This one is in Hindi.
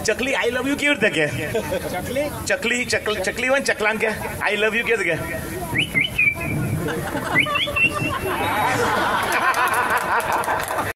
चकली आई लव यू क्यों क्या चकली चकली चकली वन चकलान क्या आई लव यू क्या